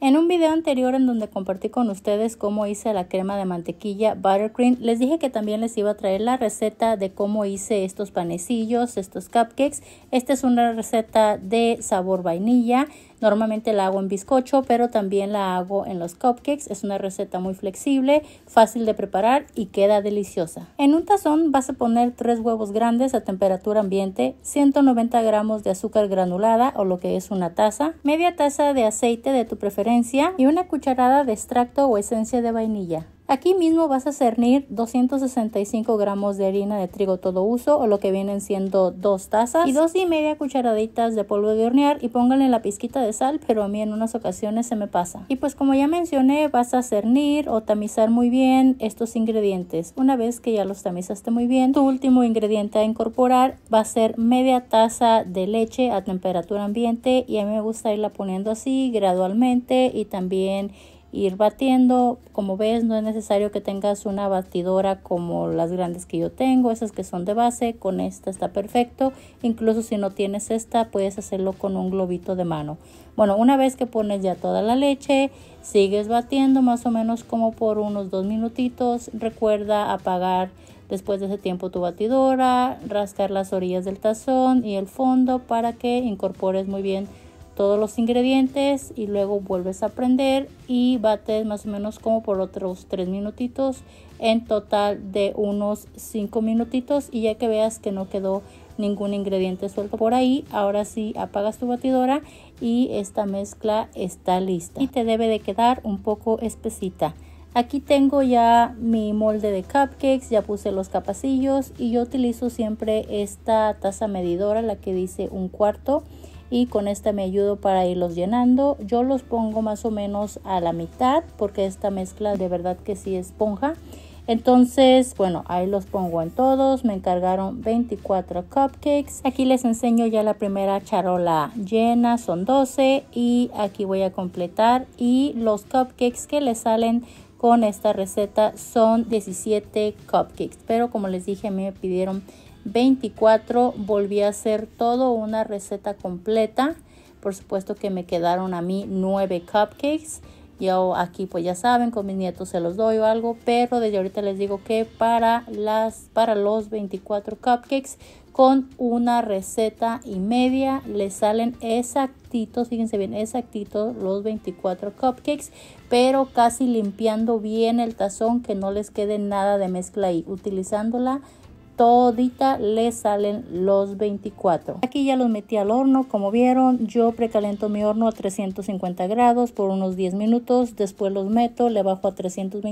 En un video anterior en donde compartí con ustedes cómo hice la crema de mantequilla buttercream, les dije que también les iba a traer la receta de cómo hice estos panecillos, estos cupcakes. Esta es una receta de sabor vainilla. Normalmente la hago en bizcocho, pero también la hago en los cupcakes. Es una receta muy flexible, fácil de preparar y queda deliciosa. En un tazón vas a poner 3 huevos grandes a temperatura ambiente, 190 gramos de azúcar granulada o lo que es una taza, media taza de aceite de tu preferencia y una cucharada de extracto o esencia de vainilla. Aquí mismo vas a cernir 265 gramos de harina de trigo todo uso o lo que vienen siendo 2 tazas y 2,5 cucharaditas de polvo de hornear y pónganle la pizquita de sal, pero a mí en unas ocasiones se me pasa. Y pues como ya mencioné, vas a cernir o tamizar muy bien estos ingredientes. Una vez que ya los tamizaste muy bien, tu último ingrediente a incorporar va a ser media taza de leche a temperatura ambiente y a mí me gusta irla poniendo así gradualmente y también ir batiendo. Como ves, no es necesario que tengas una batidora como las grandes que yo tengo, esas que son de base. Con esta está perfecto. Incluso si no tienes esta, puedes hacerlo con un globito de mano. Bueno, una vez que pones ya toda la leche, sigues batiendo más o menos como por unos 2 minutitos. Recuerda apagar después de ese tiempo tu batidora, rascar las orillas del tazón y el fondo para que incorpores muy bien todos los ingredientes y luego vuelves a prender y bates más o menos como por otros 3 minutitos, en total de unos 5 minutitos, y ya que veas que no quedó ningún ingrediente suelto por ahí, ahora sí apagas tu batidora y esta mezcla está lista y te debe de quedar un poco espesita. Aquí tengo ya mi molde de cupcakes, ya puse los capacillos y yo utilizo siempre esta taza medidora, la que dice 1/4, y con esta me ayudo para irlos llenando. Yo los pongo más o menos a la mitad porque esta mezcla de verdad que sí esponja. Entonces, bueno, ahí los pongo en todos. Me encargaron 24 cupcakes. Aquí les enseño ya la primera charola llena, son 12 y aquí voy a completar. Y los cupcakes que les salen con esta receta son 17 cupcakes, pero como les dije, a mí me pidieron 24, volví a hacer todo una receta completa. Por supuesto que me quedaron a mí 9 cupcakes. Yo aquí pues ya saben, con mis nietos se los doy o algo, pero desde ahorita les digo que para los 24 cupcakes con una receta y media les salen exactitos, fíjense bien, exactitos los 24 cupcakes, pero casi limpiando bien el tazón, que no les quede nada de mezcla ahí. Utilizándola todita les salen los 24. Aquí ya los metí al horno. Como vieron, yo precalento mi horno a 350 grados por unos 10 minutos. Después los meto, le bajo a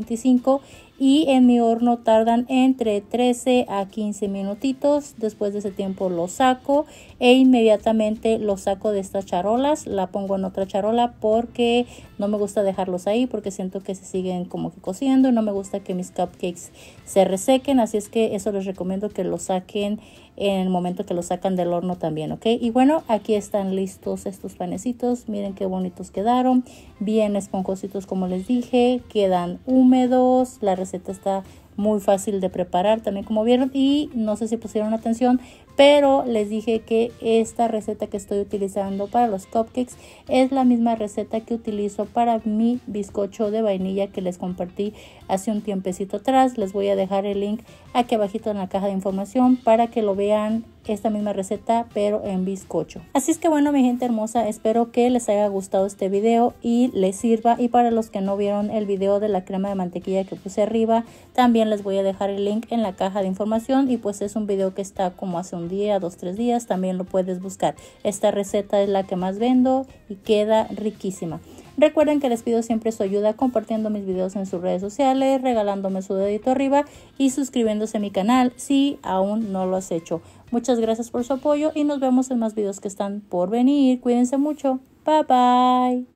325 y en mi horno tardan entre 13 a 15 minutitos. Después de ese tiempo los saco e inmediatamente los saco de estas charolas. La pongo en otra charola porque no me gusta dejarlos ahí, porque siento que se siguen como que cociendo y no me gusta que mis cupcakes se resequen. Así es que eso les recomiendo que lo saquen en el momento que lo sacan del horno también, ¿ok? Y bueno, aquí están listos estos panecitos. Miren qué bonitos quedaron, bien esponjositos como les dije, quedan húmedos. La receta está muy fácil de preparar también, como vieron, y no sé si pusieron atención, pero les dije que esta receta que estoy utilizando para los cupcakes es la misma receta que utilizo para mi bizcocho de vainilla que les compartí hace un tiempecito atrás. Les voy a dejar el link aquí abajito en la caja de información para que lo vean, esta misma receta pero en bizcocho. Así es que bueno, mi gente hermosa, espero que les haya gustado este video y les sirva. Y para los que no vieron el video de la crema de mantequilla que puse arriba, también les voy a dejar el link en la caja de información. Y pues es un video que está como hace un día, 2-3 días, también lo puedes buscar. Esta receta es la que más vendo y queda riquísima. Recuerden que les pido siempre su ayuda compartiendo mis videos en sus redes sociales, regalándome su dedito arriba y suscribiéndose a mi canal si aún no lo has hecho. Muchas gracias por su apoyo y nos vemos en más videos que están por venir. Cuídense mucho. Bye bye.